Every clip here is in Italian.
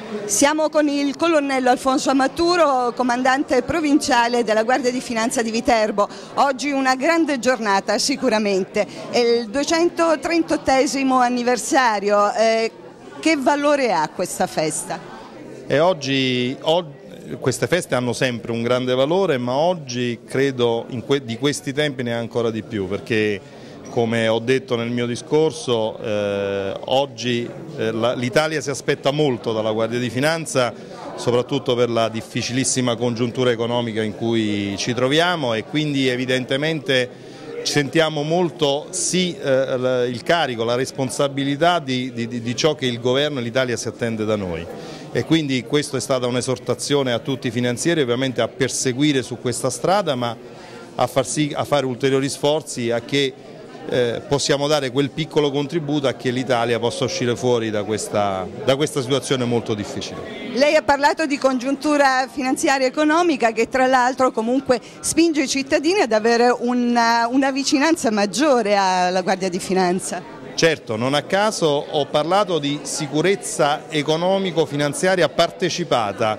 Siamo con il colonnello Alfonso Amaturo, comandante provinciale della Guardia di Finanza di Viterbo. Oggi una grande giornata sicuramente, è il 238esimo anniversario. Che valore ha questa festa? Queste feste hanno sempre un grande valore, ma oggi credo di questi tempi ne ha ancora di più, perché come ho detto nel mio discorso, oggi l'Italia si aspetta molto dalla Guardia di Finanza, soprattutto per la difficilissima congiuntura economica in cui ci troviamo, e quindi evidentemente ci sentiamo molto il carico, la responsabilità di ciò che il governo e l'Italia si attende da noi. E quindi questa è stata un'esortazione a tutti i finanzieri, ovviamente a perseguire su questa strada, ma a fare ulteriori sforzi a che possiamo dare quel piccolo contributo a che l'Italia possa uscire fuori da questa situazione molto difficile. Lei ha parlato di congiuntura finanziaria e economica che tra l'altro comunque spinge i cittadini ad avere una vicinanza maggiore alla Guardia di Finanza. Certo, non a caso ho parlato di sicurezza economico-finanziaria partecipata,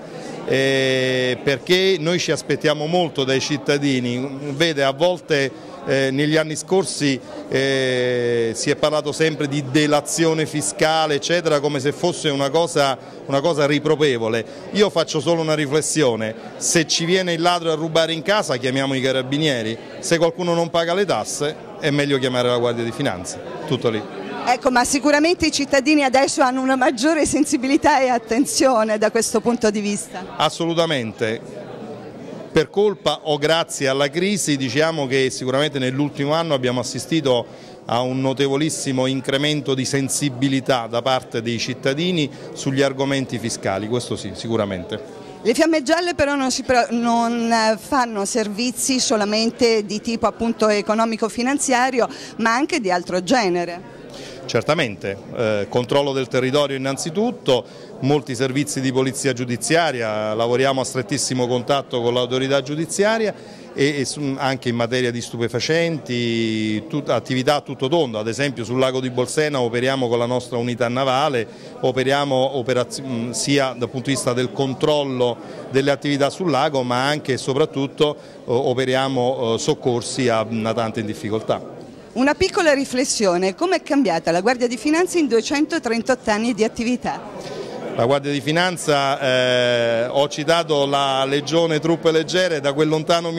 perché noi ci aspettiamo molto dai cittadini. Vede, a volte negli anni scorsi si è parlato sempre di delazione fiscale, eccetera, come se fosse una cosa riprovevole. Io faccio solo una riflessione: se ci viene il ladro a rubare in casa chiamiamo i carabinieri, se qualcuno non paga le tasse è meglio chiamare la Guardia di Finanza, tutto lì. Ecco, ma sicuramente i cittadini adesso hanno una maggiore sensibilità e attenzione da questo punto di vista. Assolutamente. Per colpa o grazie alla crisi, diciamo che sicuramente nell'ultimo anno abbiamo assistito a un notevolissimo incremento di sensibilità da parte dei cittadini sugli argomenti fiscali, questo sì, sicuramente. Le Fiamme Gialle però non fanno servizi solamente di tipo appunto economico-finanziario, ma anche di altro genere. Certamente, controllo del territorio innanzitutto, molti servizi di polizia giudiziaria, lavoriamo a strettissimo contatto con l'autorità giudiziaria e anche in materia di stupefacenti, attività a tutto tondo. Ad esempio sul lago di Bolsena operiamo con la nostra unità navale, operiamo sia dal punto di vista del controllo delle attività sul lago, ma anche e soprattutto operiamo soccorsi a natanti in difficoltà. Una piccola riflessione: come è cambiata la Guardia di Finanza in 238 anni di attività? La Guardia di Finanza, ho citato la Legione Truppe Leggere, da quel lontano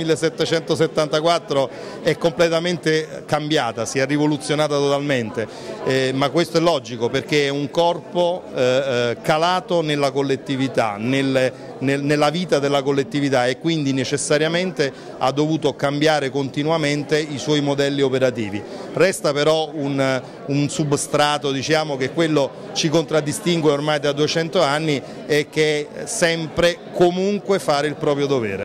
1774 è completamente cambiata, si è rivoluzionata totalmente, ma questo è logico perché è un corpo calato nella collettività, nella vita della collettività, e quindi necessariamente ha dovuto cambiare continuamente i suoi modelli operativi. Resta però un substrato, diciamo, che quello ci contraddistingue ormai da 200 anni, e che è sempre comunque fare il proprio dovere.